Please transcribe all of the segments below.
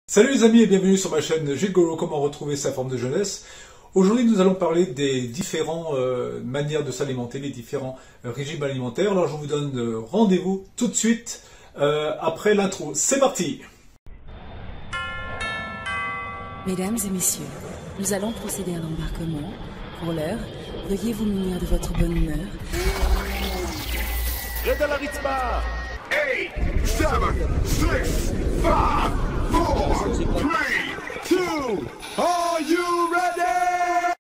Salut les amis et bienvenue sur ma chaîne Gilles Golo, comment retrouver sa forme de jeunesse. Aujourd'hui nous allons parler des différentes manières de s'alimenter, les différents régimes alimentaires. Alors je vous donne rendez-vous tout de suite après l'intro. C'est parti! Mesdames et messieurs, nous allons procéder à l'embarquement. Pour l'heure, veuillez vous munir de votre bonne humeur. Red Alaritma! 8, 7, 6, 5, 4, 3, 2, are you ready?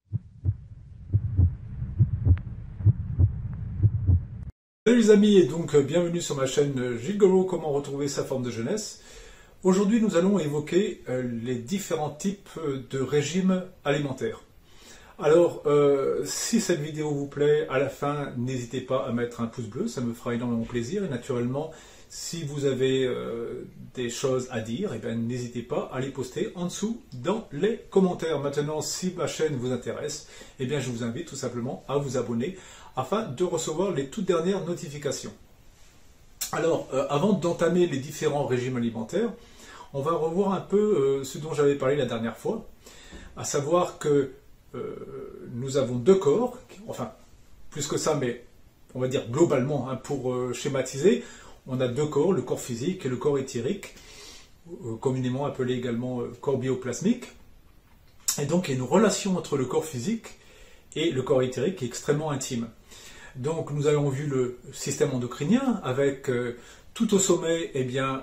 Salut les amis et donc bienvenue sur ma chaîne Gilles Golo, comment retrouver sa forme de jeunesse. Aujourd'hui nous allons évoquer les différents types de régimes alimentaires. Alors, si cette vidéo vous plaît, à la fin, n'hésitez pas à mettre un pouce bleu, ça me fera énormément plaisir. Et naturellement, si vous avez des choses à dire, n'hésitez pas à les poster en dessous dans les commentaires. Maintenant, si ma chaîne vous intéresse, je vous invite tout simplement à vous abonner afin de recevoir les toutes dernières notifications. Alors, avant d'entamer les différents régimes alimentaires, on va revoir un peu ce dont j'avais parlé la dernière fois, à savoir que nous avons deux corps, enfin plus que ça, mais on va dire globalement, pour schématiser, on a deux corps, le corps physique et le corps éthérique, communément appelé également corps bioplasmique. Et donc il y a une relation entre le corps physique et le corps éthérique qui est extrêmement intime. Donc nous avons vu le système endocrinien avec tout au sommet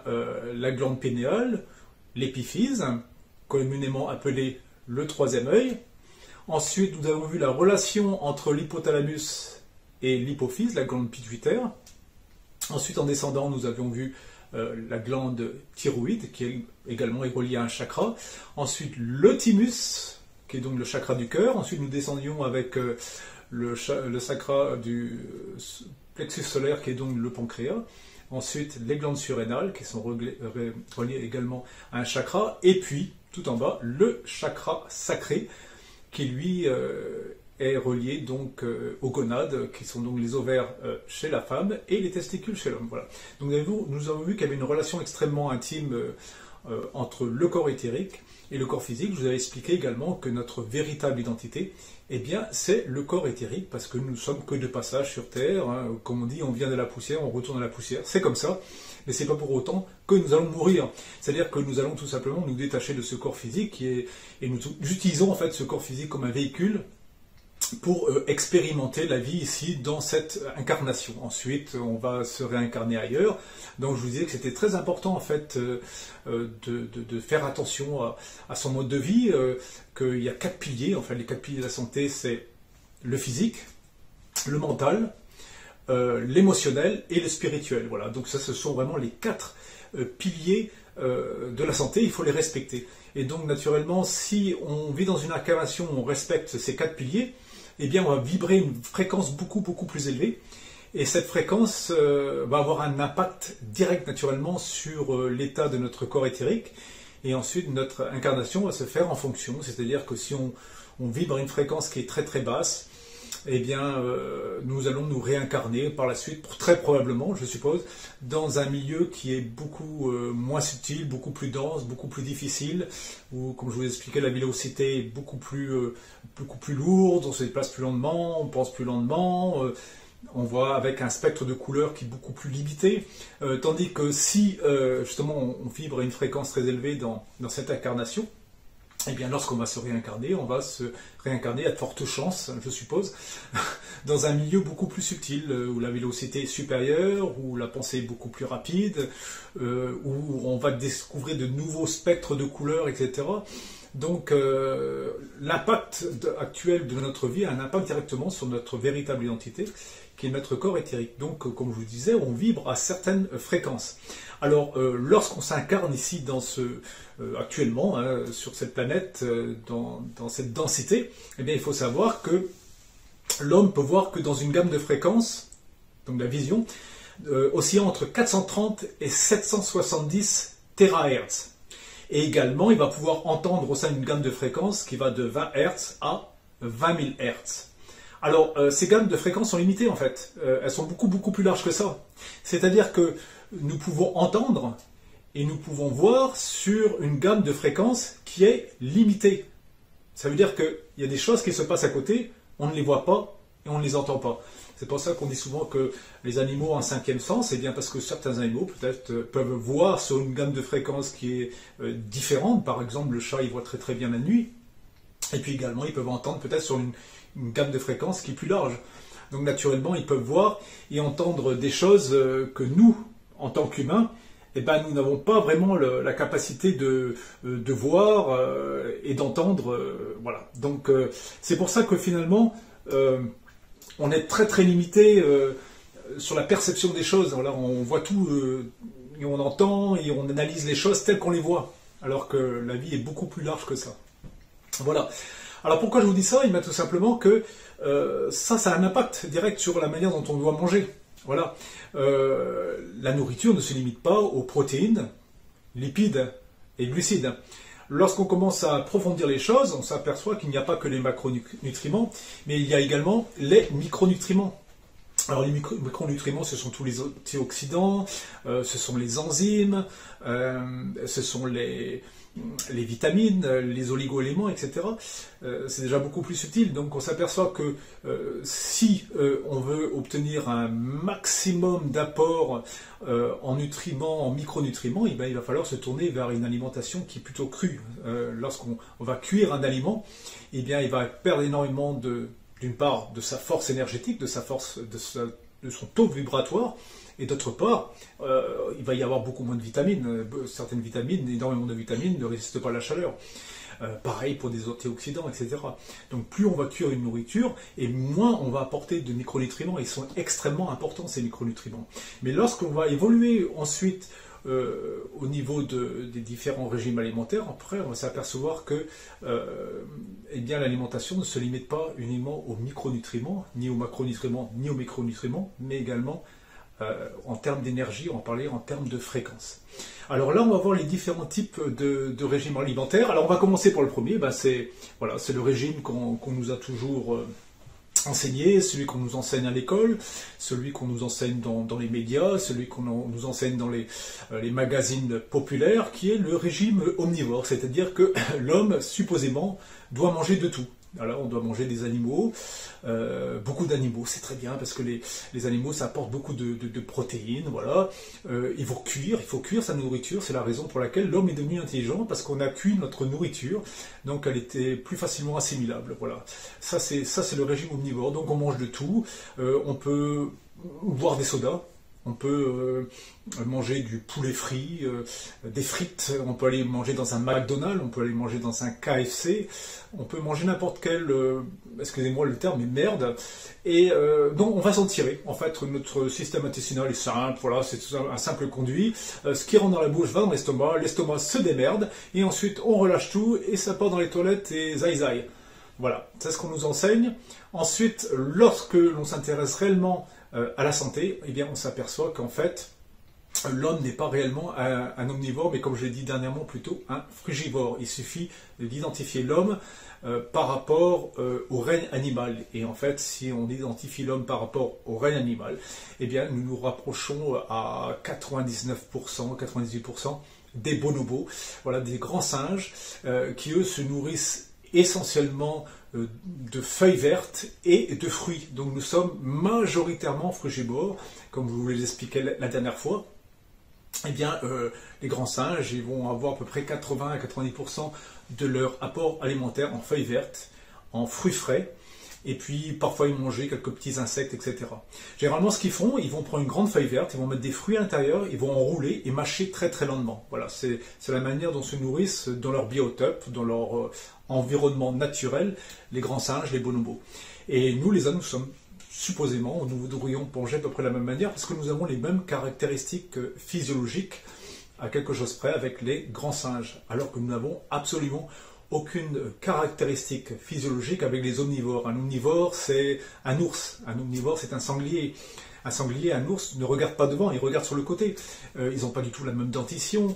la glande pinéale, l'épiphyse, communément appelée le troisième œil. Ensuite, nous avons vu la relation entre l'hypothalamus et l'hypophyse, la glande pituitaire. Ensuite, en descendant, nous avions vu la glande thyroïde, qui est également reliée à un chakra. Ensuite, le thymus, qui est donc le chakra du cœur. Ensuite, nous descendions avec le chakra du plexus solaire, qui est donc le pancréas. Ensuite, les glandes surrénales, qui sont reliées également à un chakra. Et puis, tout en bas, le chakra sacré, qui lui est relié donc aux gonades, qui sont donc les ovaires chez la femme et les testicules chez l'homme. Voilà. Donc nous avons vu qu'il y avait une relation extrêmement intime entre le corps éthérique et le corps physique. Je vous avais expliqué également que notre véritable identité, c'est le corps éthérique, parce que nous sommes que de passage sur Terre. Comme on dit, on vient de la poussière, on retourne à la poussière. C'est comme ça, mais c'est pas pour autant que nous allons mourir. C'est-à-dire que nous allons tout simplement nous détacher de ce corps physique et nous utilisons en fait ce corps physique comme un véhicule pour expérimenter la vie ici dans cette incarnation. Ensuite, on va se réincarner ailleurs. Donc je vous disais que c'était très important en fait de faire attention à son mode de vie, qu'il y a 4 piliers. En fait, les 4 piliers de la santé, c'est le physique, le mental, l'émotionnel et le spirituel. Voilà. Donc ça, ce sont vraiment les 4 piliers de la santé. Il faut les respecter. Et donc naturellement, si on vit dans une incarnation où on respecte ces 4 piliers, on va vibrer une fréquence beaucoup plus élevée. Et cette fréquence va avoir un impact direct naturellement sur l'état de notre corps éthérique. Et ensuite, notre incarnation va se faire en fonction. C'est-à-dire que si on vibre une fréquence qui est très basse, nous allons nous réincarner par la suite, très probablement, je suppose, dans un milieu qui est beaucoup moins subtil, beaucoup plus dense, beaucoup plus difficile, où, comme je vous expliquais, la vélocité est beaucoup plus lourde, on se déplace plus lentement, on pense plus lentement, on voit avec un spectre de couleurs qui est beaucoup plus limité, tandis que si justement on vibre à une fréquence très élevée dans cette incarnation, lorsqu'on va se réincarner, on va se réincarner à de fortes chances, je suppose, dans un milieu beaucoup plus subtil, où la vélocité est supérieure, où la pensée est beaucoup plus rapide, où on va découvrir de nouveaux spectres de couleurs, etc. Donc l'impact actuel de notre vie a un impact directement sur notre véritable identité, qui est notre corps éthérique. Donc, comme je vous disais, on vibre à certaines fréquences. Alors, lorsqu'on s'incarne ici actuellement, sur cette planète, dans cette densité, il faut savoir que l'homme peut voir que dans une gamme de fréquences, donc la vision, oscillant entre 430 et 770 THz. Et également, il va pouvoir entendre au sein d'une gamme de fréquences qui va de 20 Hz à 20 000 Hz. Alors, ces gammes de fréquences sont limitées en fait. Elles sont beaucoup plus larges que ça. C'est-à-dire que nous pouvons entendre et nous pouvons voir sur une gamme de fréquences qui est limitée. Ça veut dire qu'il y a des choses qui se passent à côté, on ne les voit pas et on ne les entend pas. C'est pour ça qu'on dit souvent que les animaux ont un cinquième sens, et bien parce que certains animaux peut-être peuvent voir sur une gamme de fréquences qui est différente. Par exemple, le chat, il voit très très bien la nuit, et puis également ils peuvent entendre peut-être sur une gamme de fréquences qui est plus large. Donc naturellement, ils peuvent voir et entendre des choses que nous, en tant qu'humains, eh ben, nous n'avons pas vraiment la capacité de voir et d'entendre. Voilà. Donc c'est pour ça que finalement, on est très très limité sur la perception des choses. Voilà, on voit tout et on entend et on analyse les choses telles qu'on les voit, alors que la vie est beaucoup plus large que ça. Voilà. Alors pourquoi je vous dis ça? Il m'a tout simplement que ça a un impact direct sur la manière dont on doit manger. Voilà. La nourriture ne se limite pas aux protéines, lipides et glucides. Lorsqu'on commence à approfondir les choses, on s'aperçoit qu'il n'y a pas que les macronutriments, mais il y a également les micronutriments. Alors les micronutriments, ce sont tous les antioxydants, ce sont les enzymes, ce sont les vitamines, les oligo-éléments, etc. C'est déjà beaucoup plus subtil. Donc on s'aperçoit que si on veut obtenir un maximum d'apport en nutriments, en micronutriments, eh bien, il va falloir se tourner vers une alimentation qui est plutôt crue. Lorsqu'on va cuire un aliment, eh bien, il va perdre énormément d'une part de sa force énergétique, de sa force, de son taux vibratoire, et d'autre part, il va y avoir beaucoup moins de vitamines. Certaines vitamines, énormément de vitamines, ne résistent pas à la chaleur. Pareil pour des antioxydants, etc. Donc plus on va cuire une nourriture, et moins on va apporter de micronutriments. Ils sont extrêmement importants, ces micronutriments. Mais lorsqu'on va évoluer ensuite au niveau des différents régimes alimentaires, après on va s'apercevoir que eh bien, l'alimentation ne se limite pas uniquement aux micronutriments, ni aux macronutriments, ni aux micronutriments, mais également en termes d'énergie, on va parler en termes de fréquence. Alors là, on va voir les différents types de régimes alimentaires. Alors on va commencer par le premier, c'est le régime qu'on nous a toujours enseigné, celui qu'on nous enseigne à l'école, celui qu'on nous enseigne dans les médias, celui qu'on nous enseigne dans les magazines populaires, qui est le régime omnivore, c'est-à-dire que l'homme, supposément, doit manger de tout. Alors, on doit manger des animaux, beaucoup d'animaux, c'est très bien, parce que les animaux, ça apporte beaucoup de protéines, voilà. Il faut cuire sa nourriture, c'est la raison pour laquelle l'homme est devenu intelligent, parce qu'on a cuit notre nourriture, donc elle était plus facilement assimilable, voilà. Ça, c'est le régime omnivore, donc on mange de tout, on peut boire des sodas, on peut manger du poulet frit, des frites, on peut aller manger dans un McDonald's, on peut aller manger dans un KFC, on peut manger n'importe quel, excusez-moi le terme, mais merde, et donc on va s'en tirer. En fait, notre système intestinal est simple, voilà, c'est un simple conduit. Ce qui rentre dans la bouche va dans l'estomac se démerde, et ensuite on relâche tout, et ça part dans les toilettes, et zaï. Voilà, c'est ce qu'on nous enseigne. Ensuite, lorsque l'on s'intéresse réellement à la santé, eh bien on s'aperçoit qu'en fait, l'homme n'est pas réellement un omnivore, mais comme je l'ai dit dernièrement, plutôt un frugivore. Il suffit d'identifier l'homme par rapport au règne animal. Et en fait, si on identifie l'homme par rapport au règne animal, eh bien nous nous rapprochons à 99%, 98% des bonobos, voilà, des grands singes, qui eux se nourrissent essentiellement de feuilles vertes et de fruits. Donc nous sommes majoritairement frugivores, comme je vous l'expliquais la dernière fois. Eh bien, les grands singes, ils vont avoir à peu près 80 à 90% de leur apport alimentaire en feuilles vertes, en fruits frais, et puis parfois ils vont manger quelques petits insectes, etc. Généralement, ce qu'ils font, ils vont prendre une grande feuille verte, ils vont mettre des fruits à l'intérieur, ils vont enrouler et mâcher très très lentement. Voilà, c'est la manière dont se nourrissent dans leur biotope, dans leur environnement naturel, les grands singes, les bonobos. Et nous, les hommes, nous sommes supposément, nous devrions manger à peu près de la même manière, parce que nous avons les mêmes caractéristiques physiologiques, à quelque chose près, avec les grands singes, alors que nous n'avons absolument aucune caractéristique physiologique avec les omnivores. Un omnivore, c'est un ours. Un omnivore, c'est un sanglier. Un sanglier, un ours ne regarde pas devant, il regarde sur le côté. Ils n'ont pas du tout la même dentition.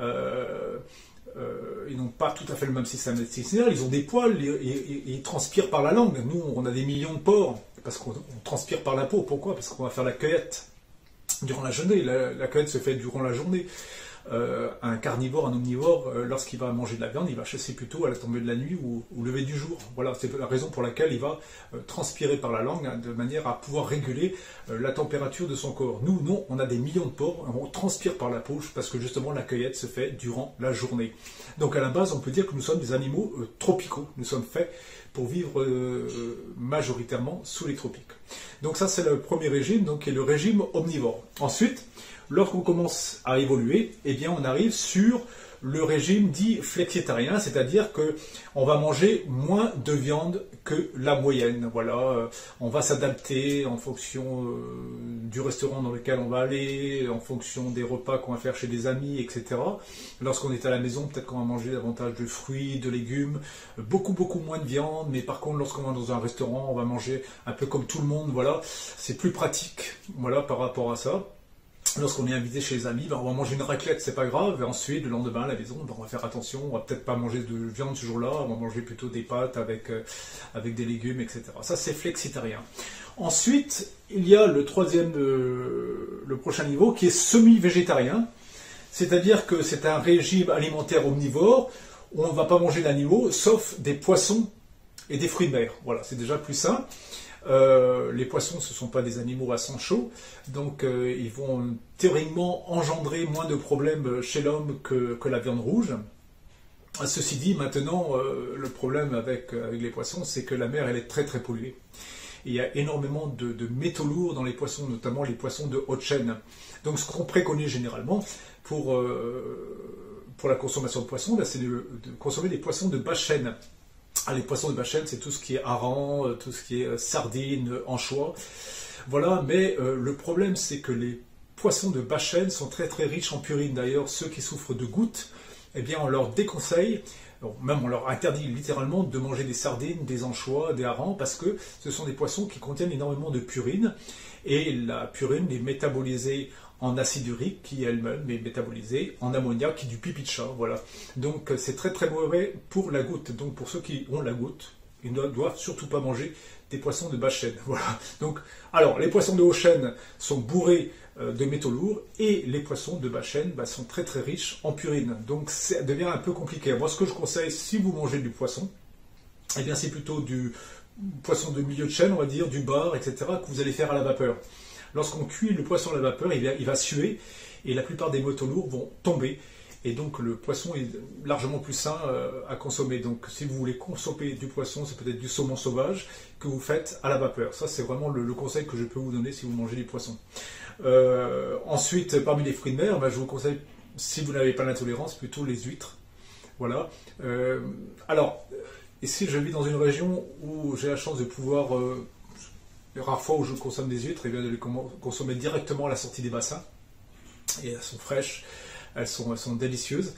Ils n'ont pas tout à fait le même système intestinal. Ils ont des poils et ils transpirent par la langue. Nous, on a des millions de pores parce qu'on transpire par la peau. Pourquoi? Parce qu'on va faire la cueillette durant la journée. La cueillette se fait durant la journée. un carnivore, un omnivore, lorsqu'il va manger de la viande, il va chasser plutôt à la tombée de la nuit ou au lever du jour. Voilà, c'est la raison pour laquelle il va transpirer par la langue, hein, de manière à pouvoir réguler la température de son corps. Nous, non, on a des millions de pores, on transpire par la bouche parce que justement la cueillette se fait durant la journée. Donc à la base, on peut dire que nous sommes des animaux tropicaux. Nous sommes faits pour vivre majoritairement sous les tropiques. Donc ça, c'est le premier régime, donc, qui est le régime omnivore. Ensuite, lorsqu'on commence à évoluer, eh bien, on arrive sur le régime dit flexitarien, c'est-à-dire que on va manger moins de viande que la moyenne. Voilà, on va s'adapter en fonction du restaurant dans lequel on va aller, en fonction des repas qu'on va faire chez des amis, etc. Lorsqu'on est à la maison, peut-être qu'on va manger davantage de fruits, de légumes, beaucoup moins de viande, mais par contre, lorsqu'on va dans un restaurant, on va manger un peu comme tout le monde. Voilà, c'est plus pratique, voilà, par rapport à ça. Lorsqu'on est invité chez les amis, on va manger une raclette, c'est pas grave, et ensuite, le lendemain, à la maison, on va faire attention, on va peut-être pas manger de viande ce jour-là, on va manger plutôt des pâtes avec des légumes, etc. Ça, c'est flexitarien. Ensuite, il y a le prochain niveau, qui est semi-végétarien, c'est-à-dire que c'est un régime alimentaire omnivore, où on ne va pas manger d'animaux, sauf des poissons et des fruits de mer. Voilà, c'est déjà plus sain. Les poissons, ce ne sont pas des animaux à sang chaud, donc ils vont théoriquement engendrer moins de problèmes chez l'homme que la viande rouge. Ceci dit, maintenant, le problème avec les poissons, c'est que la mer, elle est très polluée. Il y a énormément de métaux lourds dans les poissons, notamment les poissons de haute chaîne. Donc ce qu'on préconise généralement pour la consommation de poissons, c'est de consommer des poissons de basse chaîne. Les poissons de basse chaîne, c'est tout ce qui est hareng, tout ce qui est sardines, anchois. Voilà, mais le problème, c'est que les poissons de basse chaîne sont très riches en purine. D'ailleurs, ceux qui souffrent de gouttes, eh bien, on leur déconseille, même on leur interdit littéralement de manger des sardines, des anchois, des harengs, parce que ce sont des poissons qui contiennent énormément de purine. Et la purine est métabolisée en acide urique, qui elle-même est métabolisée en ammoniac, qui est du pipi de chat, voilà. Donc c'est très mauvais pour la goutte. Donc pour ceux qui ont la goutte, ils ne doivent surtout pas manger des poissons de basse chaîne, voilà. Donc, alors, les poissons de haute chaîne sont bourrés de métaux lourds, et les poissons de basse chaîne sont très riches en purine. Donc ça devient un peu compliqué. Moi, ce que je conseille, si vous mangez du poisson, eh bien c'est plutôt du poisson de milieu de chaîne, on va dire, du bar, etc., que vous allez faire à la vapeur. Lorsqu'on cuit le poisson à la vapeur, il va suer et la plupart des métaux lourds vont tomber. Et donc le poisson est largement plus sain à consommer. Donc si vous voulez consommer du poisson, c'est peut-être du saumon sauvage que vous faites à la vapeur. Ça, c'est vraiment le conseil que je peux vous donner si vous mangez du poisson. Ensuite, parmi les fruits de mer, je vous conseille, si vous n'avez pas l'intolérance, plutôt les huîtres. Voilà. Alors, ici, je vis dans une région où j'ai la chance de pouvoir... les rares fois où je consomme des huîtres, et bien de les consommer directement à la sortie des bassins. Et elles sont fraîches, elles sont délicieuses.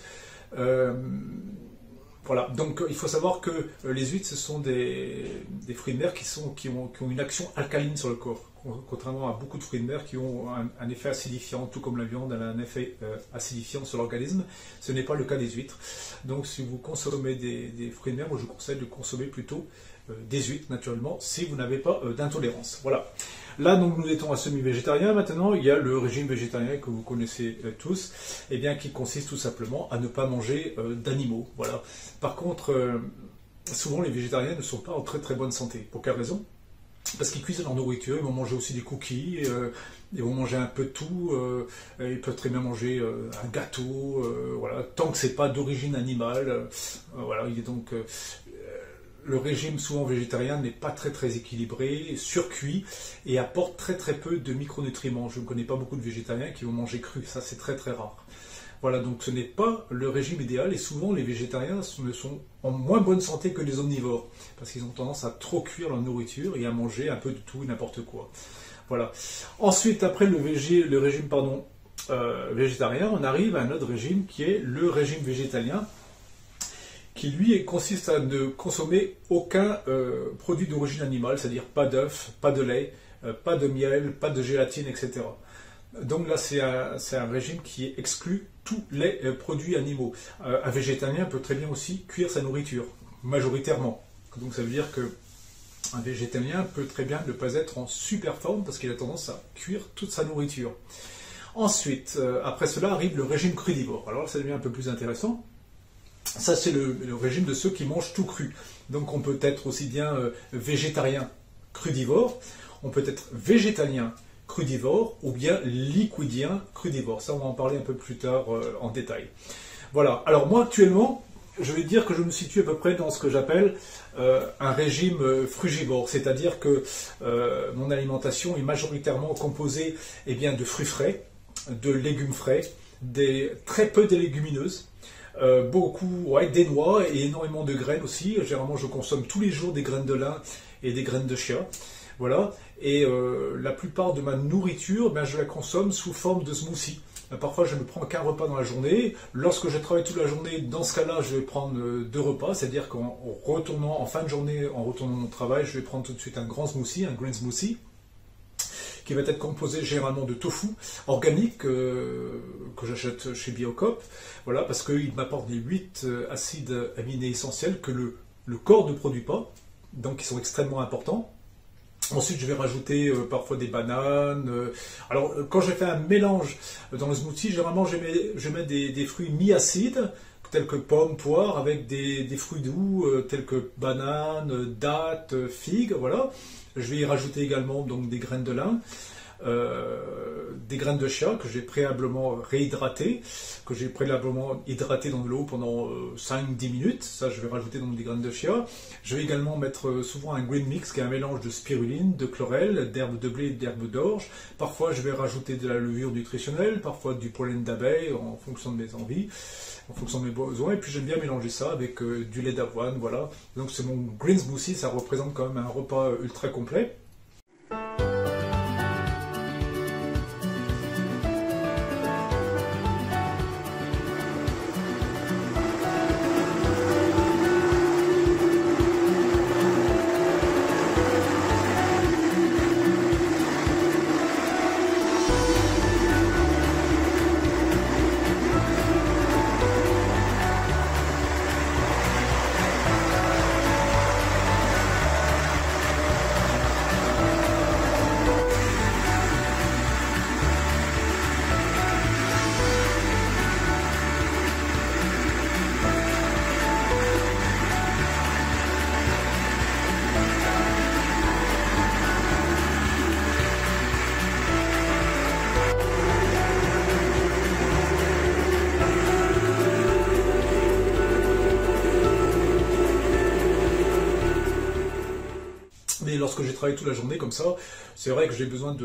Voilà, donc il faut savoir que les huîtres, ce sont des fruits de mer qui ont une action alcaline sur le corps, contrairement à beaucoup de fruits de mer qui ont un effet acidifiant, tout comme la viande, elle a un effet acidifiant sur l'organisme. Ce n'est pas le cas des huîtres. Donc si vous consommez des fruits de mer, moi je vous conseille de consommer plutôt des huîtres, naturellement, si vous n'avez pas d'intolérance. Voilà. Là, donc, nous étions à semi-végétarien. Maintenant, il y a le régime végétarien que vous connaissez tous, eh bien, qui consiste tout simplement à ne pas manger d'animaux. Voilà. Par contre, souvent, les végétariens ne sont pas en très bonne santé. Pour quelle raison? Parce qu'ils cuisinent leur nourriture, ils vont manger aussi des cookies, ils vont manger un peu de tout, ils peuvent très bien manger un gâteau, voilà, tant que c'est pas d'origine animale. Voilà, il est donc... le régime souvent végétarien n'est pas très équilibré, surcuit et apporte très peu de micronutriments. Je ne connais pas beaucoup de végétariens qui vont manger cru, ça c'est très rare. Voilà, donc ce n'est pas le régime idéal et souvent les végétariens sont en moins bonne santé que les omnivores parce qu'ils ont tendance à trop cuire leur nourriture et à manger un peu de tout et n'importe quoi. Voilà. Ensuite, après le régime végétarien, on arrive à un autre régime qui est le régime végétalien, qui lui consiste à ne consommer aucun produit d'origine animale, c'est-à-dire pas d'œufs, pas de lait, pas de miel, pas de gélatine, etc. Donc là, c'est un régime qui exclut tous les produits animaux. Un végétalien peut très bien aussi cuire sa nourriture, majoritairement. Donc ça veut dire qu'un végétalien peut très bien ne pas être en super forme parce qu'il a tendance à cuire toute sa nourriture. Ensuite, après cela arrive le régime crudivore. Alors ça devient un peu plus intéressant. Ça, c'est le régime de ceux qui mangent tout cru. Donc on peut être aussi bien végétarien crudivore, on peut être végétalien crudivore ou bien liquidien crudivore. Ça, on va en parler un peu plus tard en détail. Voilà. Alors moi, actuellement, je vais dire que je me situe à peu près dans ce que j'appelle un régime frugivore, c'est-à-dire que mon alimentation est majoritairement composée de fruits frais, de légumes frais, très peu de légumineuses, beaucoup des noix et énormément de graines aussi. Généralement, je consomme tous les jours des graines de lin et des graines de chia. Voilà. Et la plupart de ma nourriture, je la consomme sous forme de smoothie. Parfois, je ne prends qu'un repas dans la journée. Lorsque je travaille toute la journée, dans ce cas-là, je vais prendre 2 repas. C'est-à-dire en fin de journée, en retournant au travail, je vais prendre tout de suite un grand smoothie, un green smoothie, qui va être composé généralement de tofu organique que j'achète chez Biocop. Voilà, parce qu'il m'apporte des 8 acides aminés essentiels que le corps ne produit pas, donc qui sont extrêmement importants. Ensuite, je vais rajouter parfois des bananes. Alors, quand je fais un mélange dans le smoothie, généralement, je mets des fruits mi-acides, tels que pommes, poires, avec des fruits doux, tels que bananes, dattes, figues, voilà. Je vais y rajouter également donc, des graines de lin, des graines de chia que j'ai préalablement réhydratées, que j'ai préalablement hydratées dans de l'eau pendant 5-10 minutes. Ça, je vais rajouter donc des graines de chia. Je vais également mettre souvent un green mix qui est un mélange de spiruline, de chlorelle, d'herbes de blé et d'herbes d'orge. Parfois, je vais rajouter de la levure nutritionnelle, parfois du pollen d'abeille en fonction de mes envies, en fonction de mes besoins. Et puis, j'aime bien mélanger ça avec du lait d'avoine, voilà. Donc, c'est mon green smoothie, ça représente quand même un repas ultra complet. Mais lorsque j'ai travaillé toute la journée comme ça, c'est vrai que j'ai besoin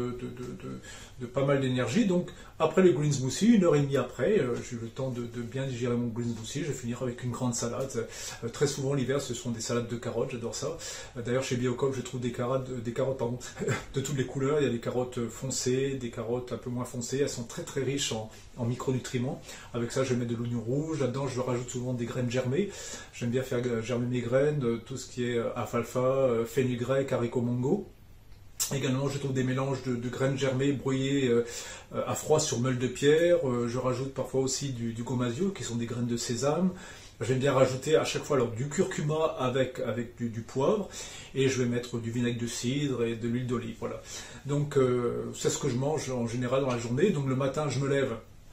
de pas mal d'énergie. Donc après le green smoothie, 1h30 après, j'ai eu le temps de bien digérer mon green smoothie. Je vais finir avec une grande salade. Très souvent l'hiver, ce sont des salades de carottes, j'adore ça. D'ailleurs chez Biocop, je trouve des carottes de toutes les couleurs. Il y a des carottes foncées, des carottes un peu moins foncées. Elles sont très très riches en micronutriments. Avec ça, je mets de l'oignon rouge. Là-dedans, je rajoute souvent des graines germées. J'aime bien faire germer mes graines, tout ce qui est alfalfa, fenugrec, haricots mongo. Également, je trouve des mélanges de graines germées broyées à froid sur meule de pierre. Je rajoute parfois aussi du gomasio, qui sont des graines de sésame. J'aime bien rajouter à chaque fois du curcuma avec du poivre. Et je vais mettre du vinaigre de cidre et de l'huile d'olive. Voilà. Donc, c'est ce que je mange en général dans la journée. Donc, le matin, je me lève.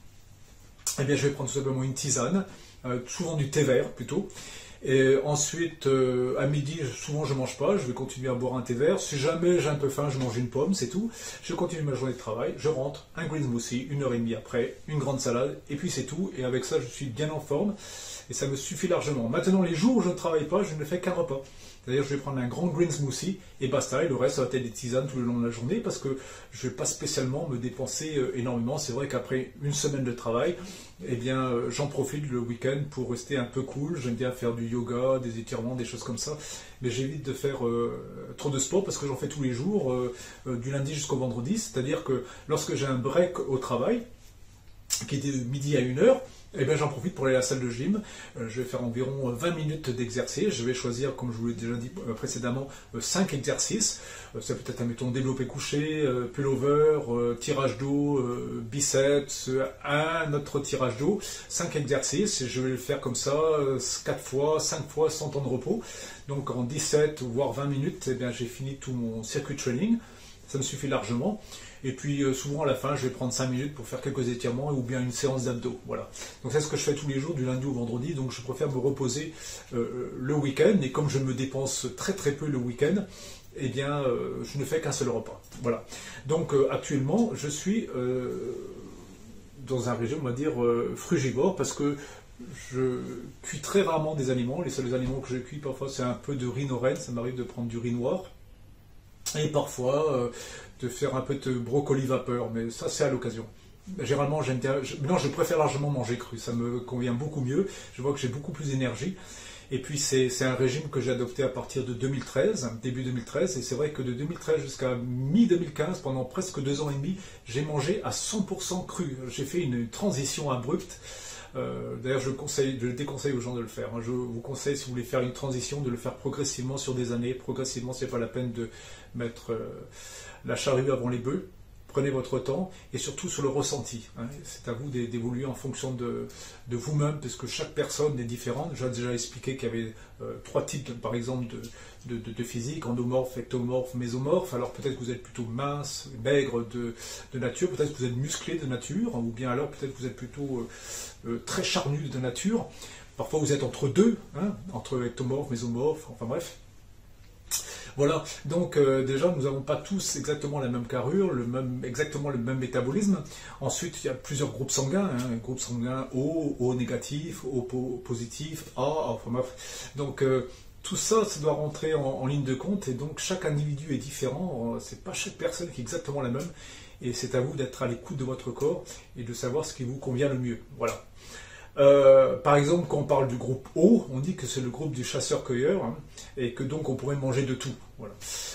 Eh bien, je vais prendre tout simplement une tisane, souvent du thé vert plutôt. Et ensuite, à midi, souvent je ne mange pas, je vais continuer à boire un thé vert. Si jamais j'ai un peu faim, je mange une pomme, c'est tout. Je continue ma journée de travail, je rentre, un green smoothie, 1h30 après, une grande salade, et puis c'est tout. Et avec ça, je suis bien en forme, et ça me suffit largement. Maintenant, les jours où je ne travaille pas, je ne fais qu'un repas. C'est-à-dire je vais prendre un grand green smoothie et basta, et le reste ça va être des tisanes tout le long de la journée parce que je ne vais pas spécialement me dépenser énormément. C'est vrai qu'après une semaine de travail, eh bien j'en profite le week-end pour rester un peu cool. J'aime bien faire du yoga, des étirements, des choses comme ça, mais j'évite de faire trop de sport parce que j'en fais tous les jours, du lundi jusqu'au vendredi. C'est-à-dire que lorsque j'ai un break au travail, qui est de midi à 1h, eh bien, j'en profite pour aller à la salle de gym. Je vais faire environ 20 minutes d'exercice. Je vais choisir, comme je vous l'ai déjà dit précédemment, 5 exercices. Ça peut être, admettons, développé couché, pullover, tirage d'eau, biceps, un autre tirage d'eau. 5 exercices. Et je vais le faire comme ça, 4 fois, 5 fois, sans temps de repos. Donc, en 17 voire 20 minutes, eh bien, j'ai fini tout mon circuit training. Ça me suffit largement. Et puis souvent à la fin, je vais prendre 5 minutes pour faire quelques étirements ou bien une séance d'abdos. Voilà. Donc c'est ce que je fais tous les jours, du lundi au vendredi. Donc je préfère me reposer le week-end. Et comme je me dépense très très peu le week-end, eh bien je ne fais qu'un seul repas. Voilà. Donc actuellement, je suis dans un régime, on va dire, frugivore, parce que je cuis très rarement des aliments. Les seuls aliments que je cuis parfois, c'est un peu de riz Noren. Ça m'arrive de prendre du riz noir. Et parfois, de faire un peu de brocoli vapeur. Mais ça, c'est à l'occasion. Généralement, je préfère largement manger cru. Ça me convient beaucoup mieux. Je vois que j'ai beaucoup plus d'énergie. Et puis, c'est un régime que j'ai adopté à partir de 2013, début 2013. Et c'est vrai que de 2013 jusqu'à mi-2015, pendant presque 2 ans et demi, j'ai mangé à 100% cru. J'ai fait une transition abrupte. D'ailleurs, je déconseille aux gens de le faire. Je vous conseille, si vous voulez faire une transition, de le faire progressivement sur des années. Progressivement, c'est pas la peine de mettre la charrue avant les bœufs. Prenez votre temps et surtout sur le ressenti. C'est à vous d'évoluer en fonction de vous-même, parce que chaque personne est différente. J'ai déjà expliqué qu'il y avait 3 types, par exemple, de physique, endomorphe, ectomorphe, mésomorphe. Alors peut-être que vous êtes plutôt mince, maigre de nature, peut-être que vous êtes musclé de nature, ou bien alors peut-être que vous êtes plutôt très charnu de nature. Parfois vous êtes entre deux, entre ectomorphe, mésomorphe, enfin bref. Voilà, donc déjà nous n'avons pas tous exactement la même carrure, exactement le même métabolisme. Ensuite, il y a plusieurs groupes sanguins, groupe sanguin O négatif, O positif, A, enfin bref. Donc tout ça, ça doit rentrer en ligne de compte, et donc chaque individu est différent, c'est pas chaque personne qui est exactement la même, et c'est à vous d'être à l'écoute de votre corps et de savoir ce qui vous convient le mieux. Voilà. Par exemple, quand on parle du groupe O, on dit que c'est le groupe du chasseur-cueilleur, et que donc on pourrait manger de tout. Voilà.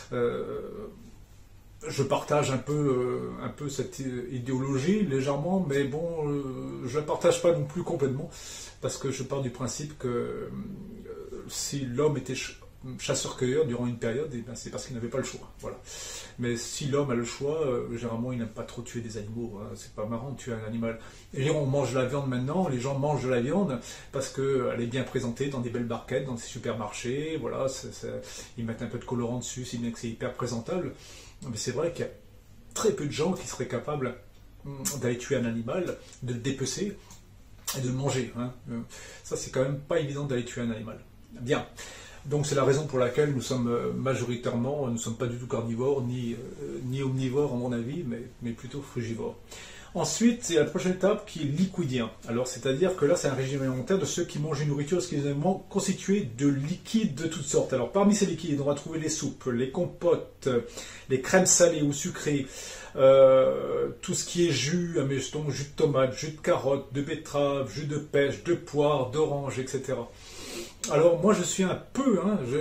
Je partage un peu cette idéologie légèrement, mais bon, je la partage pas non plus complètement, parce que je pars du principe que si l'homme était chasseur-cueilleur durant une période, eh ben, c'est parce qu'il n'avait pas le choix. Voilà. Mais si l'homme a le choix, généralement il n'aime pas trop tuer des animaux. C'est pas marrant de tuer un animal. Et on mange de la viande maintenant, les gens mangent de la viande parce qu'elle est bien présentée dans des belles barquettes, dans des supermarchés. Voilà, ils mettent un peu de colorant dessus, c'est hyper présentable. Mais c'est vrai qu'il y a très peu de gens qui seraient capables d'aller tuer un animal, de le dépecer et de le manger. Ça, c'est quand même pas évident d'aller tuer un animal. Bien. Donc c'est la raison pour laquelle nous sommes majoritairement, nous ne sommes pas du tout carnivores, ni omnivores à mon avis, mais plutôt frugivores. Ensuite, c'est la prochaine étape qui est liquidien. Alors c'est-à-dire que là c'est un régime alimentaire de ceux qui mangent une nourriture exclusivement constituée de liquides de toutes sortes. Alors parmi ces liquides, on va trouver les soupes, les compotes, les crèmes salées ou sucrées, tout ce qui est jus, donc jus de tomate, jus de carotte, de betterave, jus de pêche, de poire, d'orange, etc. Alors moi je suis un peu,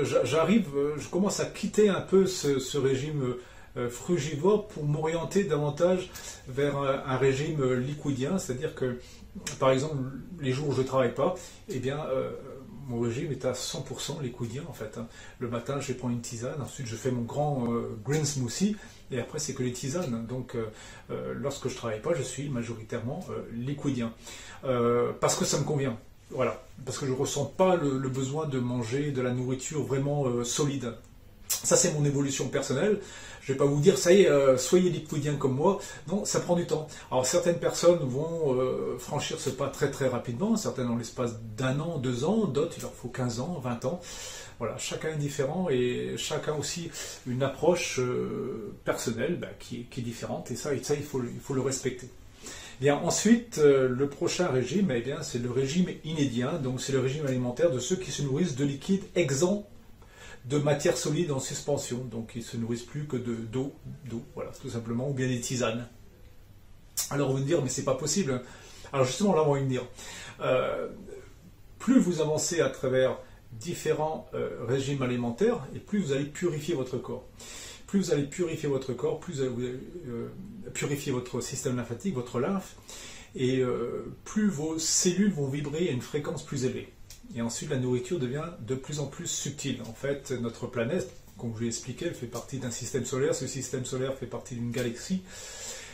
je commence à quitter un peu ce régime frugivore pour m'orienter davantage vers un régime liquidien, c'est-à-dire que par exemple les jours où je ne travaille pas, eh bien mon régime est à 100% liquidien en fait. Le matin je vais prendre une tisane, ensuite je fais mon grand green smoothie, et après c'est que les tisanes. Donc lorsque je ne travaille pas, je suis majoritairement liquidien, parce que ça me convient. Voilà, parce que je ne ressens pas le besoin de manger de la nourriture vraiment solide. Ça, c'est mon évolution personnelle. Je ne vais pas vous dire, ça y est, soyez liquidien comme moi. Non, ça prend du temps. Alors, certaines personnes vont franchir ce pas très très rapidement, certaines dans l'espace d'1 an, 2 ans, d'autres, il leur faut 15 ans, 20 ans. Voilà, chacun est différent et chacun aussi une approche personnelle qui est différente. Et ça il faut le respecter. Bien, ensuite, le prochain régime, eh bien, c'est le régime inédien, donc c'est le régime alimentaire de ceux qui se nourrissent de liquides exempts de matière solide en suspension, donc ils ne se nourrissent plus que d'eau, voilà, tout simplement, ou bien des tisanes. Alors on va me dire, mais c'est pas possible. Alors justement, là on va y venir. Plus vous avancez à travers différents régimes alimentaires, et plus vous allez purifier votre corps. Plus vous allez purifier votre corps, plus vous allez purifier votre système lymphatique, votre lymphe, et plus vos cellules vont vibrer à une fréquence plus élevée. Et ensuite, la nourriture devient de plus en plus subtile. En fait, notre planète, comme je vous l'ai expliqué, elle fait partie d'un système solaire. Ce système solaire fait partie d'une galaxie.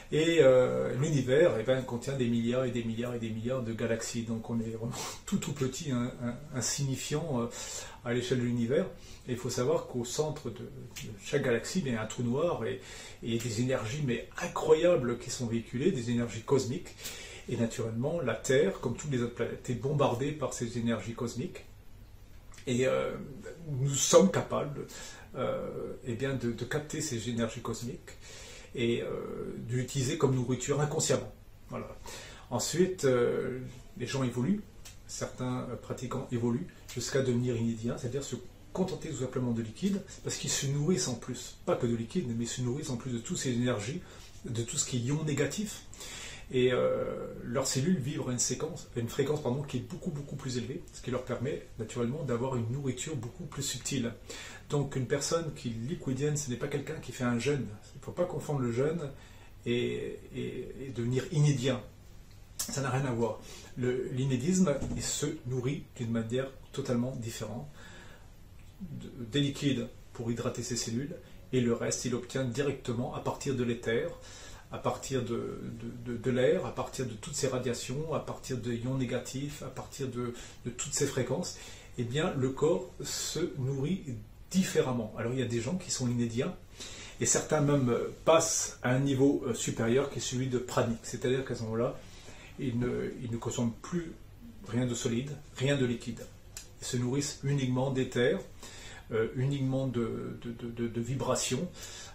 Et l'univers contient des milliards et des milliards et des milliards de galaxies. Donc on est vraiment tout petit, insignifiant à l'échelle de l'univers. Et il faut savoir qu'au centre de chaque galaxie, il y a un trou noir et il y a des énergies incroyables qui sont véhiculées, des énergies cosmiques. Et naturellement, la Terre, comme toutes les autres planètes, est bombardée par ces énergies cosmiques. Et nous sommes capables de capter ces énergies cosmiques et d'utiliser comme nourriture inconsciemment. Voilà. Ensuite, les gens évoluent, certains pratiquants évoluent jusqu'à devenir inédiens, c'est-à-dire se contenter tout simplement de liquide, parce qu'ils se nourrissent en plus, pas que de liquide, mais ils se nourrissent en plus de toutes ces énergies, de tout ce qui est ion négatif, et leurs cellules vibrent à une fréquence qui est beaucoup plus élevée, ce qui leur permet naturellement d'avoir une nourriture beaucoup plus subtile. Donc une personne qui est liquidienne, ce n'est pas quelqu'un qui fait un jeûne. Il ne faut pas confondre le jeûne et devenir inédien. Ça n'a rien à voir. L'inédisme, il se nourrit d'une manière totalement différente. Des liquides pour hydrater ses cellules, et le reste, il obtient directement à partir de l'éther, à partir de l'air, à partir de toutes ces radiations, à partir de ions négatifs, à partir de toutes ces fréquences. Eh bien, le corps se nourrit différemment. Alors il y a des gens qui sont inédiens, et certains même passent à un niveau supérieur qui est celui de pranique, c'est-à-dire qu'à ce moment-là, ils ne consomment plus rien de solide, rien de liquide. Ils se nourrissent uniquement d'éther, uniquement de vibrations,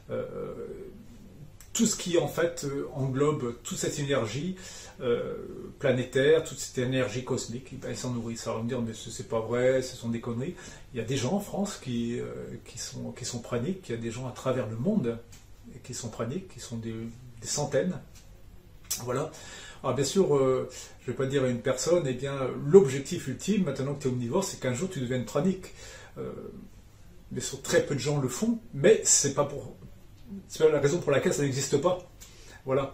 tout ce qui en fait englobe toute cette énergie planétaire, toute cette énergie cosmique, ils s'en nourrissent. Alors on va me dire, mais c'est pas vrai, ce sont des conneries. Il y a des gens en France qui sont praniques, il y a des gens à travers le monde qui sont praniques, qui sont des centaines. Voilà. Alors bien sûr, je ne vais pas dire à une personne, eh bien, l'objectif ultime, maintenant que tu es omnivore, c'est qu'un jour tu deviennes pranique. Bien sûr, très peu de gens le font, mais c'est pas la raison pour laquelle ça n'existe pas. Voilà.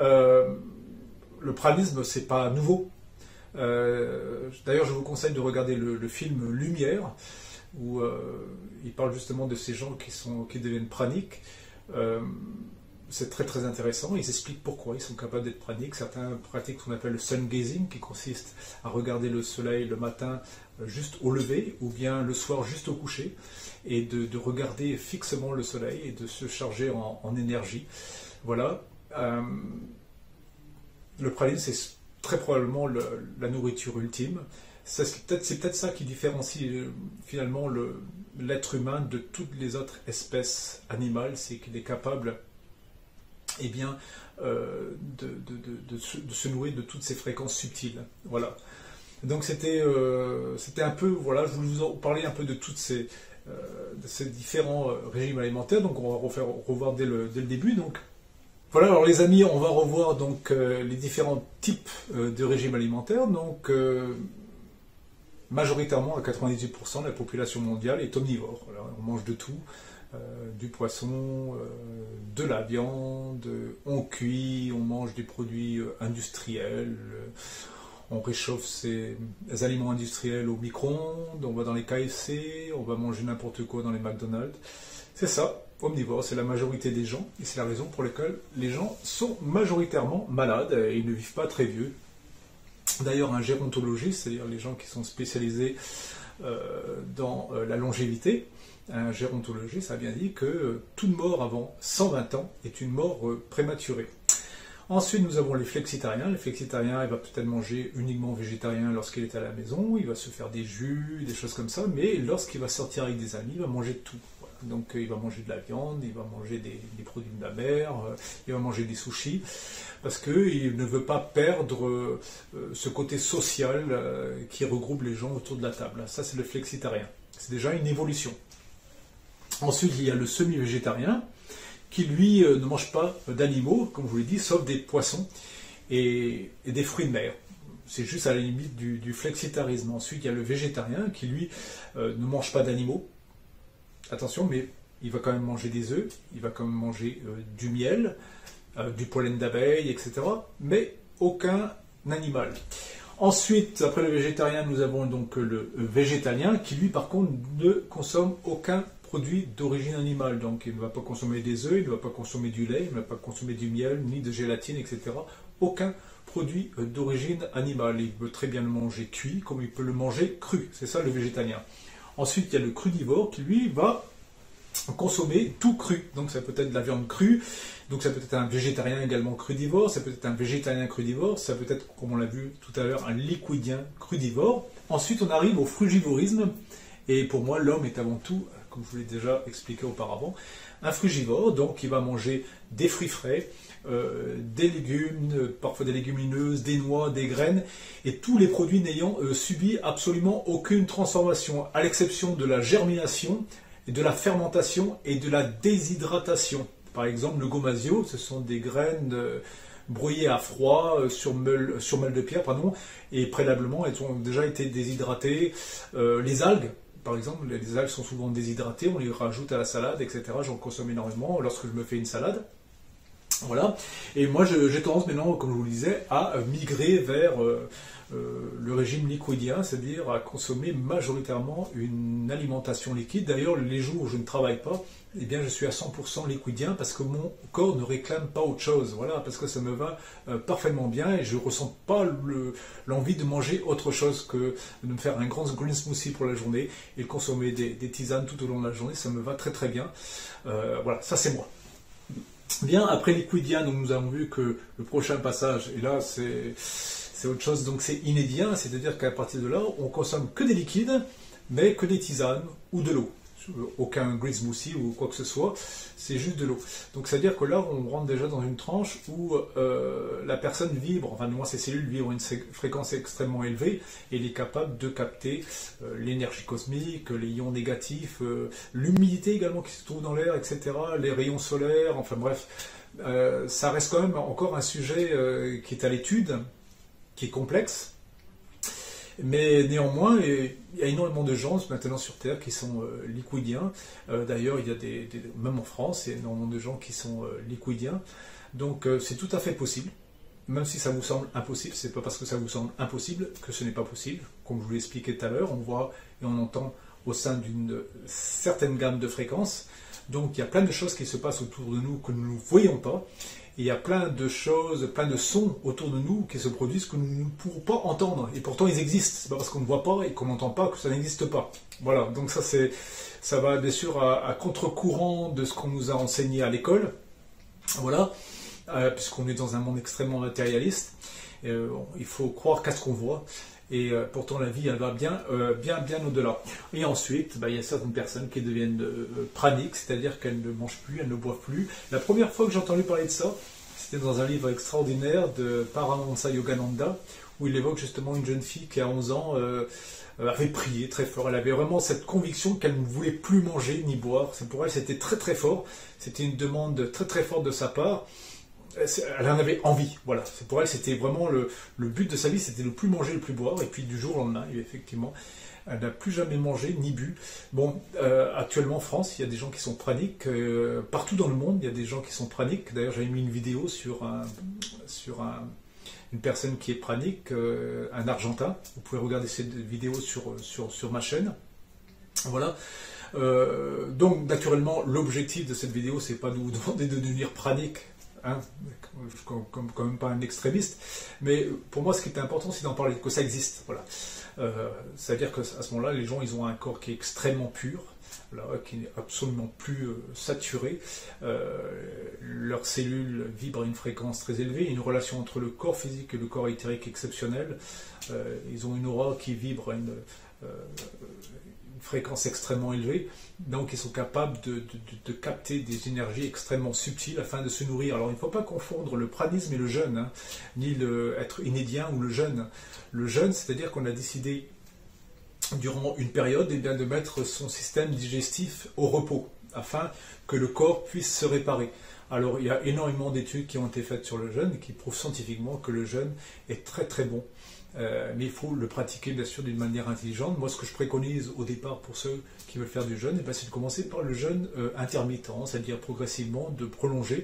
Le pranisme, c'est pas nouveau. D'ailleurs, je vous conseille de regarder le film Lumière, où il parle justement de ces gens qui deviennent praniques. C'est très intéressant. Ils expliquent pourquoi ils sont capables d'être praniques. Certains pratiquent ce qu'on appelle le sun gazing, qui consiste à regarder le soleil le matin juste au lever, ou bien le soir juste au coucher, et de regarder fixement le soleil et de se charger en énergie. Voilà. Le pranisme, c'est très probablement la nourriture ultime. C'est peut-être ça qui différencie finalement l'être humain de toutes les autres espèces animales, c'est qu'il est capable de se nourrir de toutes ces fréquences subtiles. Voilà. Donc c'était un peu, voilà, je voulais vous en parler un peu de toutes ces différents régimes alimentaires. Donc on va revoir dès le début. Donc voilà, alors les amis, on va revoir donc les différents types de régimes alimentaires. Donc majoritairement, à 98% de la population mondiale est omnivore. Voilà, on mange de tout. Du poisson, de la viande, on cuit, on mange des produits industriels, on réchauffe ces aliments industriels au micro-ondes, on va dans les KFC, on va manger n'importe quoi dans les McDonald's. C'est ça, omnivore, c'est la majorité des gens, et c'est la raison pour laquelle les gens sont majoritairement malades et ils ne vivent pas très vieux. D'ailleurs, un gérontologiste, c'est-à-dire les gens qui sont spécialisés dans la longévité, un gérontologiste a bien dit que toute mort avant 120 ans est une mort prématurée. Ensuite, nous avons les flexitariens. Les flexitariens, il va peut-être manger uniquement végétarien lorsqu'il est à la maison, il va se faire des jus, des choses comme ça, mais lorsqu'il va sortir avec des amis, il va manger de tout. Voilà. Donc il va manger de la viande, il va manger des produits de la mer, il va manger des sushis, parce qu'il ne veut pas perdre ce côté social qui regroupe les gens autour de la table. Ça, c'est le flexitarien. C'est déjà une évolution. Ensuite, il y a le semi-végétarien, qui lui ne mange pas d'animaux, comme je vous l'ai dit, sauf des poissons et des fruits de mer. C'est juste à la limite du flexitarisme. Ensuite, il y a le végétarien, qui lui ne mange pas d'animaux. Attention, mais il va quand même manger des œufs, il va quand même manger du miel, du pollen d'abeille, etc. Mais aucun animal. Ensuite, après le végétarien, nous avons donc le végétalien qui, lui, par contre, ne consomme aucun produits d'origine animale. Donc il ne va pas consommer des œufs, il ne va pas consommer du lait, il ne va pas consommer du miel, ni de gélatine, etc. Aucun produit d'origine animale. Il peut très bien le manger cuit, comme il peut le manger cru. C'est ça le végétalien. Ensuite, il y a le crudivore qui, lui, va consommer tout cru. Donc ça peut être de la viande crue, donc ça peut être un végétarien également crudivore, ça peut être un végétalien crudivore, ça peut être, comme on l'a vu tout à l'heure, un liquidien crudivore. Ensuite, on arrive au frugivorisme. Et pour moi, l'homme est avant tout, comme je vous l'ai déjà expliqué auparavant, un frugivore. Donc il va manger des fruits frais, des légumes, parfois des légumineuses, des noix, des graines, et tous les produits n'ayant subi absolument aucune transformation, à l'exception de la germination, de la fermentation et de la déshydratation. Par exemple, le gomasio, ce sont des graines brouillées à froid sur meule de pierre, et préalablement elles ont déjà été déshydratées. Les algues, par exemple, les algues sont souvent déshydratées, on les rajoute à la salade, etc. J'en consomme énormément lorsque je me fais une salade. Voilà. Et moi, j'ai tendance maintenant, comme je vous le disais, à migrer vers le régime liquidien, c'est-à-dire à consommer majoritairement une alimentation liquide. D'ailleurs, les jours où je ne travaille pas, eh bien, je suis à 100% liquidien parce que mon corps ne réclame pas autre chose. Voilà, parce que ça me va parfaitement bien et je ne ressens pas l'envie de manger autre chose que de me faire un grand green smoothie pour la journée et de consommer des tisanes tout au long de la journée. Ça me va très très bien. Voilà, ça c'est moi. Bien, après liquidien, donc nous avons vu que le prochain passage, et là c'est autre chose, donc c'est inédien, c'est-à-dire qu'à partir de là, on consomme que des liquides, mais que des tisanes ou de l'eau. Aucun green smoothie ou quoi que ce soit, c'est juste de l'eau. Donc c'est-à-dire que là, on rentre déjà dans une tranche où la personne vibre, enfin du moins ses cellules vibrent à une fréquence extrêmement élevée et il est capable de capter l'énergie cosmique, les ions négatifs, l'humidité également qui se trouve dans l'air, etc., les rayons solaires, enfin bref, ça reste quand même encore un sujet qui est à l'étude, qui est complexe. Mais néanmoins, il y a énormément de gens maintenant sur Terre qui sont liquidiens. D'ailleurs, il y a même en France, il y a énormément de gens qui sont liquidiens. Donc c'est tout à fait possible. Même si ça vous semble impossible, c'est pas parce que ça vous semble impossible que ce n'est pas possible. Comme je vous l'ai expliqué tout à l'heure, on voit et on entend au sein d'une certaine gamme de fréquences. Donc il y a plein de choses qui se passent autour de nous que nous ne voyons pas. Il y a plein de choses, plein de sons autour de nous qui se produisent que nous ne pourrons pas entendre. Et pourtant, ils existent. C'est pas parce qu'on ne voit pas et qu'on n'entend pas que ça n'existe pas. Voilà. Donc ça va bien sûr à contre-courant de ce qu'on nous a enseigné à l'école. Voilà. Puisqu'on est dans un monde extrêmement matérialiste. Il faut croire qu'à ce qu'on voit. Et pourtant la vie elle va bien au-delà. Et ensuite, il y a certaines personnes qui deviennent praniques, c'est-à-dire qu'elles ne mangent plus, elles ne boivent plus. La première fois que j'ai entendu parler de ça, c'était dans un livre extraordinaire de Paramahansa Yogananda, où il évoque justement une jeune fille qui à 11 ans avait prié très fort. Elle avait vraiment cette conviction qu'elle ne voulait plus manger ni boire. Pour elle, c'était très très fort. C'était une demande très très forte de sa part. Elle en avait envie, voilà. Pour elle, c'était vraiment le but de sa vie, c'était de ne plus manger, de ne plus boire. Et puis du jour au lendemain, effectivement, elle n'a plus jamais mangé ni bu. Bon, actuellement en France, il y a des gens qui sont praniques. Partout dans le monde, il y a des gens qui sont praniques. D'ailleurs, j'avais mis une vidéo sur une personne qui est pranique, un Argentin. Vous pouvez regarder cette vidéo sur ma chaîne. Voilà. Donc, naturellement, l'objectif de cette vidéo, c'est pas de vous demander de devenir pranique. Hein, quand même pas un extrémiste, mais pour moi ce qui est important c'est d'en parler, que ça existe, voilà. C'est-à-dire qu'à ce moment-là les gens ils ont un corps qui est extrêmement pur, voilà, qui n'est absolument plus saturé, leurs cellules vibrent à une fréquence très élevée, une relation entre le corps physique et le corps éthérique exceptionnelle, ils ont une aura qui vibre à une fréquence extrêmement élevée, donc ils sont capables de capter des énergies extrêmement subtiles afin de se nourrir. Alors il ne faut pas confondre le pranisme et le jeûne, hein, ni être inédien ou le jeûne. Le jeûne, c'est-à-dire qu'on a décidé durant une période de mettre son système digestif au repos, afin que le corps puisse se réparer. Alors il y a énormément d'études qui ont été faites sur le jeûne et qui prouvent scientifiquement que le jeûne est très très bon Mais il faut le pratiquer bien sûr d'une manière intelligente. Moi, ce que je préconise au départ pour ceux qui veulent faire du jeûne, c'est de commencer par le jeûne intermittent, c'est-à-dire progressivement de prolonger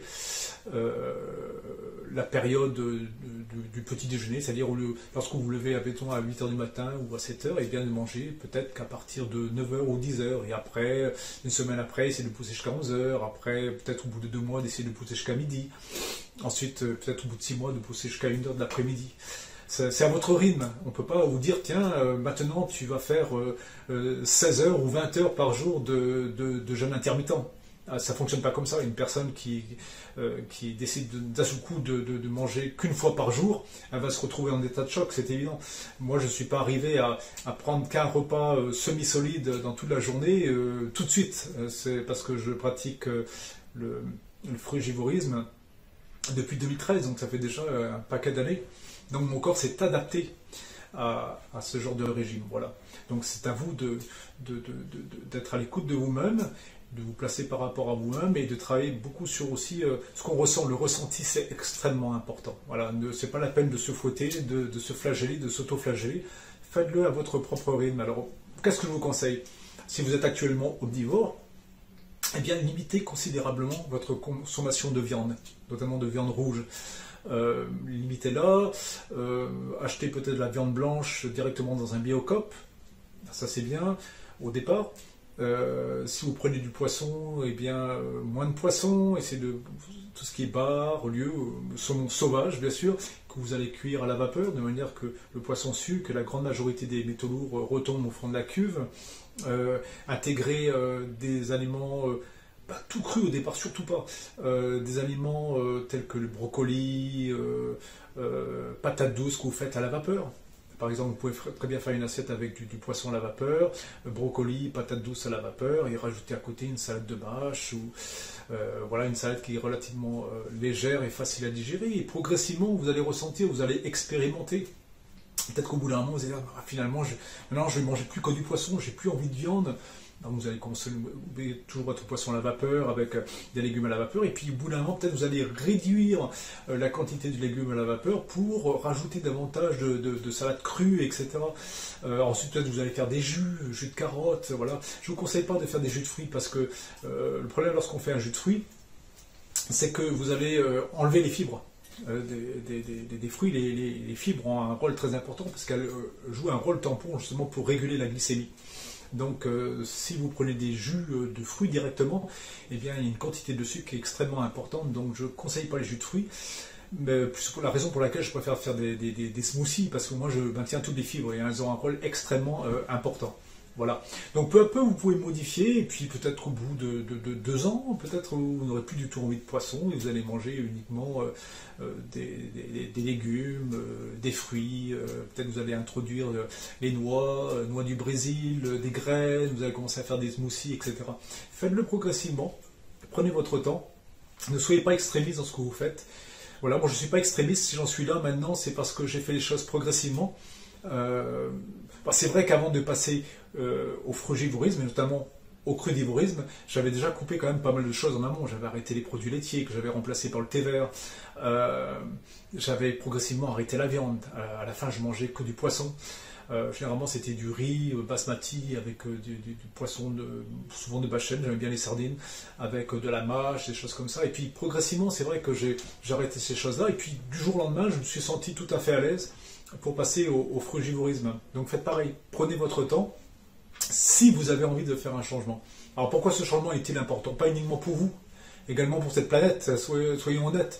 la période du petit déjeuner, c'est-à-dire lorsque vous vous levez à 8h du matin ou à 7h, et bien de manger peut-être qu'à partir de 9h ou 10h, et après, une semaine après, essayer de pousser jusqu'à 11h, après peut-être au bout de 2 mois d'essayer de pousser jusqu'à midi, ensuite peut-être au bout de 6 mois de pousser jusqu'à 1h de l'après-midi. C'est à votre rythme. On ne peut pas vous dire, tiens, maintenant tu vas faire 16 heures ou 20 heures par jour de jeûne intermittent. Ça ne fonctionne pas comme ça. Une personne qui décide d'un seul coup de manger qu'une fois par jour, elle va se retrouver en état de choc, c'est évident. Moi, je ne suis pas arrivé à prendre qu'un repas semi-solide dans toute la journée tout de suite. C'est parce que je pratique le frugivorisme depuis 2013, donc ça fait déjà un paquet d'années. Donc mon corps s'est adapté à ce genre de régime. Voilà. Donc c'est à vous d'être à l'écoute de vous-même, de vous placer par rapport à vous-même et de travailler beaucoup sur aussi ce qu'on ressent. Le ressenti, c'est extrêmement important. Voilà. C'est pas la peine de se fouetter, de se flageller, de s'auto-flageller. Faites-le à votre propre rythme. Alors, qu'est-ce que je vous conseille? Si vous êtes actuellement omnivore, eh bien, limitez considérablement votre consommation de viande, notamment de viande rouge. Limitez-la, achetez peut-être de la viande blanche directement dans un Biocoop, ça c'est bien au départ. Si vous prenez du poisson, eh bien moins de poisson, essayez de tout ce qui est bar, lieu, saumon sauvage bien sûr, que vous allez cuire à la vapeur, de manière que le poisson sue, que la grande majorité des métaux lourds retombent au fond de la cuve. Intégrer des aliments pas tout cru au départ, surtout pas. Des aliments tels que le brocoli, patates douces que vous faites à la vapeur. Par exemple, vous pouvez très bien faire une assiette avec du poisson à la vapeur, brocoli, patates douces à la vapeur, et rajouter à côté une salade de mâche, ou voilà, une salade qui est relativement légère et facile à digérer. Et progressivement, vous allez ressentir, vous allez expérimenter. Peut-être qu'au bout d'un moment, vous allez dire, finalement, maintenant je vais manger plus que du poisson, j'ai plus envie de viande. Donc vous allez consommer toujours votre poisson à la vapeur avec des légumes à la vapeur, et puis au bout d'un moment, peut-être vous allez réduire la quantité de légumes à la vapeur pour rajouter davantage de salade crue, etc. Ensuite, peut-être vous allez faire des jus de carottes, voilà. Je ne vous conseille pas de faire des jus de fruits parce que le problème lorsqu'on fait un jus de fruits, c'est que vous allez enlever les fibres. Des fruits, les fibres ont un rôle très important parce qu'elles jouent un rôle tampon justement pour réguler la glycémie. Donc si vous prenez des jus de fruits directement, eh bien, il y a une quantité de sucre qui est extrêmement importante, donc je ne conseille pas les jus de fruits. Mais plus pour la raison pour laquelle je préfère faire des smoothies, parce que moi je maintiens toutes les fibres et elles ont un rôle extrêmement important. Voilà. Donc peu à peu, vous pouvez modifier, et puis peut-être au bout de 2 ans, peut-être vous n'aurez plus du tout envie de poisson, et vous allez manger uniquement des légumes, des fruits, peut-être vous allez introduire les noix du Brésil, des graines, vous allez commencer à faire des smoothies, etc. Faites-le progressivement, prenez votre temps, ne soyez pas extrémiste dans ce que vous faites. Voilà, moi je ne suis pas extrémiste, si j'en suis là maintenant, c'est parce que j'ai fait les choses progressivement. C'est vrai qu'avant de passer au frugivorisme, et notamment au crudivorisme, j'avais déjà coupé quand même pas mal de choses en amont. J'avais arrêté les produits laitiers que j'avais remplacés par le thé vert. J'avais progressivement arrêté la viande. À la fin, je mangeais que du poisson. Généralement, c'était du riz basmati avec du poisson, souvent de basse chaîne. J'aimais bien les sardines, avec de la mâche, des choses comme ça. Et puis, progressivement, c'est vrai que j'ai arrêté ces choses-là. Et puis, du jour au lendemain, je me suis senti tout à fait à l'aise pour passer au frugivorisme. Donc, faites pareil. Prenez votre temps si vous avez envie de faire un changement. Alors, pourquoi ce changement est-il important? Pas uniquement pour vous, également pour cette planète, soyons honnêtes.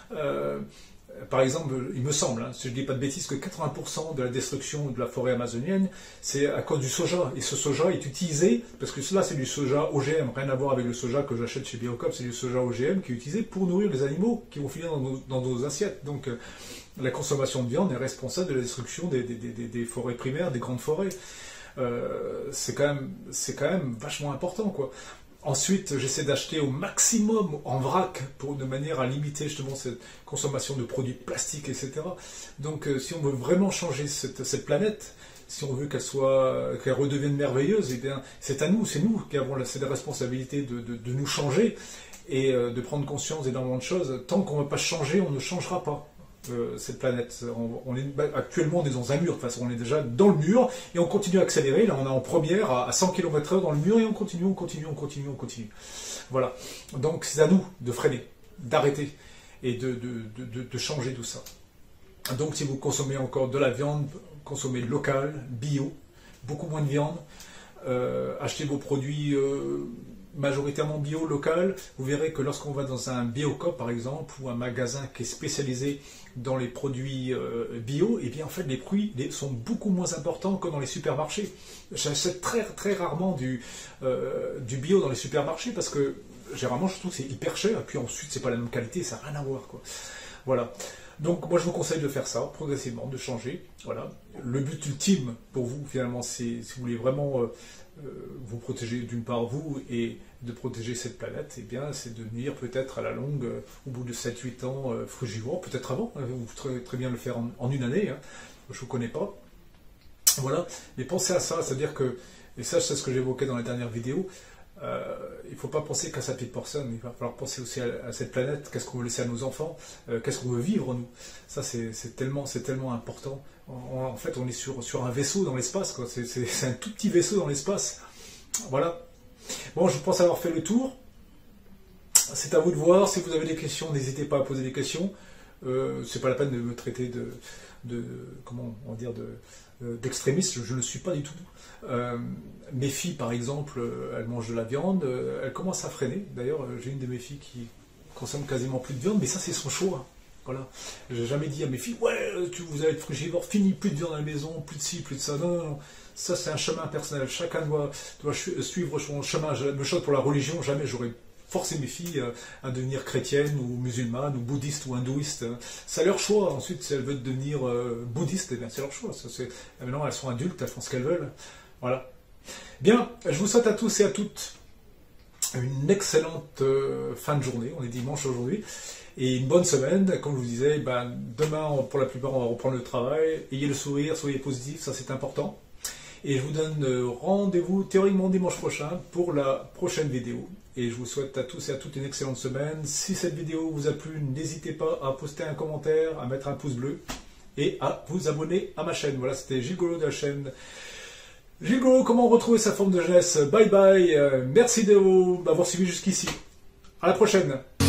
Par exemple, il me semble, si je ne dis pas de bêtises, que 80% de la destruction de la forêt amazonienne, c'est à cause du soja. Et ce soja est utilisé, parce que cela c'est du soja OGM, rien à voir avec le soja que j'achète chez Biocoop, c'est du soja OGM qui est utilisé pour nourrir les animaux qui vont finir dans nos assiettes. Donc la consommation de viande est responsable de la destruction des forêts primaires, des grandes forêts. C'est quand même vachement important, quoi. Ensuite, j'essaie d'acheter au maximum en vrac de manière à limiter justement cette consommation de produits plastiques, etc. Donc, si on veut vraiment changer cette planète, si on veut qu'elle redevienne merveilleuse, eh bien, c'est nous qui avons la responsabilité de nous changer et de prendre conscience d'énormément de choses. Tant qu'on ne va pas changer, on ne changera pas. cette planète. On est, actuellement, on est dans un mur, de toute façon, on est déjà dans le mur, et on continue à accélérer. Là, on est en première à 100 km/h dans le mur, et on continue. Voilà. Donc, c'est à nous de freiner, d'arrêter, et de changer tout ça. Donc, si vous consommez encore de la viande, consommez local, bio, beaucoup moins de viande, achetez vos produits majoritairement bio, local. Vous verrez que lorsqu'on va dans un Biocoop par exemple, ou un magasin qui est spécialisé dans les produits bio, et bien en fait les prix sont beaucoup moins importants que dans les supermarchés. J'achète très rarement du bio dans les supermarchés parce que généralement je trouve que c'est hyper cher, et puis ensuite c'est pas la même qualité, ça n'a rien à voir, quoi. Voilà. Donc moi je vous conseille de faire ça progressivement, de changer. Voilà. Le but ultime pour vous finalement, c'est si vous voulez vraiment vous protéger d'une part vous et de protéger cette planète, eh bien c'est de devenir peut-être à la longue, au bout de 7-8 ans, frugivore, peut-être avant, vous pouvez très bien le faire en une année, hein. Je ne vous connais pas. Voilà, mais pensez à ça, c'est-à-dire que, et ça c'est ce que j'évoquais dans la dernière vidéo, il ne faut pas penser qu'à sa petite personne, il va falloir penser aussi à cette planète, qu'est-ce qu'on veut laisser à nos enfants, qu'est-ce qu'on veut vivre nous. Ça c'est tellement important. En fait on est sur un vaisseau dans l'espace, quoi. C'est un tout petit vaisseau dans l'espace. Voilà. Bon, je pense avoir fait le tour. C'est à vous de voir. Si vous avez des questions, n'hésitez pas à poser des questions. C'est pas la peine de me traiter comment on va dire d'extrémiste, je ne le suis pas du tout. Mes filles, par exemple, elles mangent de la viande, elles commencent à freiner. D'ailleurs, j'ai une de mes filles qui consomme quasiment plus de viande, mais ça, c'est son choix. Voilà. J'ai jamais dit à mes filles, ouais, vous allez être frugivore, fini, plus de viande à la maison, plus de ci, plus de ça. Non. Ça, c'est un chemin personnel. Chacun doit suivre son chemin. Même chose pour la religion, jamais j'aurais forcé mes filles à devenir chrétiennes ou musulmanes ou bouddhistes ou hindouistes. C'est leur choix. Ensuite, si elles veulent devenir bouddhistes, eh bien, c'est leur choix. Maintenant, elles sont adultes, elles font ce qu'elles veulent. Voilà. Bien, je vous souhaite à tous et à toutes une excellente fin de journée. On est dimanche aujourd'hui. Et une bonne semaine. Comme je vous disais, demain, pour la plupart, on va reprendre le travail. Ayez le sourire, soyez positifs, ça c'est important. Et je vous donne rendez-vous théoriquement dimanche prochain pour la prochaine vidéo. Et je vous souhaite à tous et à toutes une excellente semaine. Si cette vidéo vous a plu, n'hésitez pas à poster un commentaire, à mettre un pouce bleu et à vous abonner à ma chaîne. Voilà, c'était Gilles Golo de la chaîne Gilles Golo, comment retrouver sa forme de jeunesse. Bye bye, merci de m'avoir suivi jusqu'ici. À la prochaine.